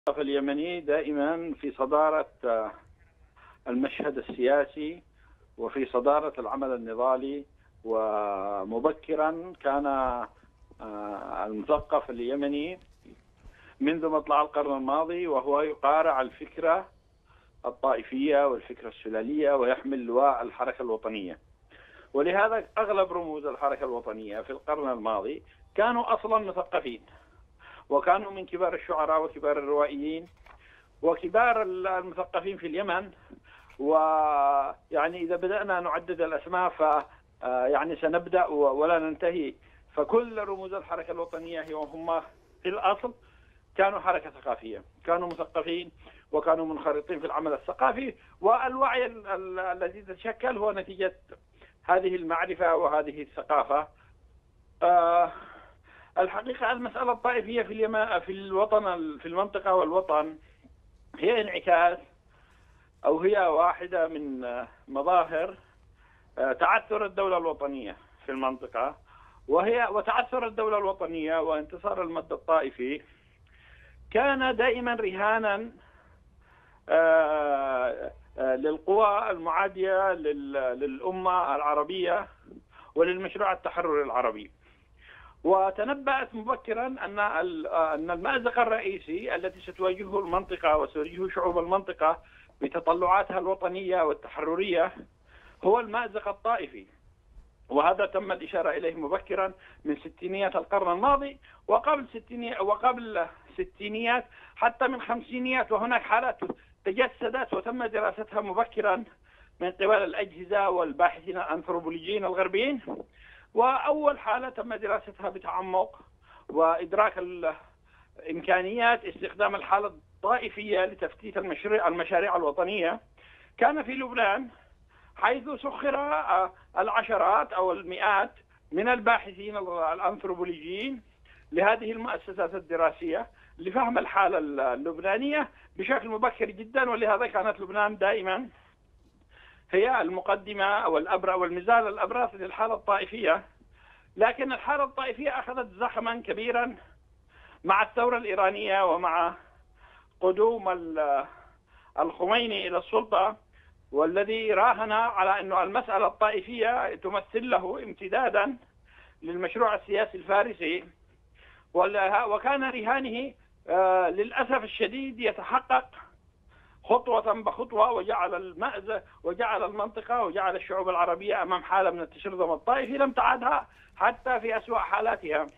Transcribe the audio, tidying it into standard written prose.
اليمني دائما في صدارة المشهد السياسي وفي صدارة العمل النضالي. ومبكرا كان المثقف اليمني منذ مطلع القرن الماضي وهو يقارع الفكرة الطائفية والفكرة السلالية ويحمل لواء الحركة الوطنية. ولهذا أغلب رموز الحركة الوطنية في القرن الماضي كانوا أصلا مثقفين، وكانوا من كبار الشعراء وكبار الروائيين وكبار المثقفين في اليمن. ويعني إذا بدأنا نعدد الأسماء يعني سنبدأ ولا ننتهي. فكل رموز الحركة الوطنية هم في الأصل كانوا حركة ثقافية، كانوا مثقفين وكانوا منخرطين في العمل الثقافي، والوعي الذي تشكل هو نتيجة هذه المعرفة وهذه الثقافة. الحقيقة المسألة الطائفية في اليمن، في الوطن، في المنطقة والوطن، هي انعكاس أو هي واحدة من مظاهر تعثر الدولة الوطنية في المنطقة. وتعثر الدولة الوطنية وانتصار المد الطائفي كان دائما رهانا للقوى المعادية للأمة العربية وللمشروع التحرري العربي. وتنبأت مبكرا أن المأزق الرئيسي التي ستواجهه المنطقة وستواجهه شعوب المنطقة بتطلعاتها الوطنية والتحررية هو المأزق الطائفي. وهذا تم الإشارة إليه مبكرا من ستينيات القرن الماضي وقبل ستينيات حتى من خمسينيات. وهناك حالات تجسدت وتم دراستها مبكرا من قبل الأجهزة والباحثين الأنثروبولوجيين الغربيين. وأول حالة تم دراستها بتعمق وإدراك إمكانيات استخدام الحالة الطائفية لتفتيت المشاريع الوطنية كان في لبنان، حيث سخر العشرات أو المئات من الباحثين الأنثروبولوجيين لهذه المؤسسات الدراسية لفهم الحالة اللبنانية بشكل مبكر جدا. ولهذا كانت لبنان دائما هي المقدمة والمثال الأبرز للحالة الطائفية. لكن الحالة الطائفية أخذت زخما كبيرا مع الثورة الإيرانية ومع قدوم الخميني إلى السلطة، والذي راهن على أن المسألة الطائفية تمثل له امتدادا للمشروع السياسي الفارسي. وكان رهانه للأسف الشديد يتحقق خطوة بخطوة، وجعل المنطقة وجعل الشعوب العربية أمام حالة من التشرذم الطائفي لم تعدها حتى في أسوأ حالاتها.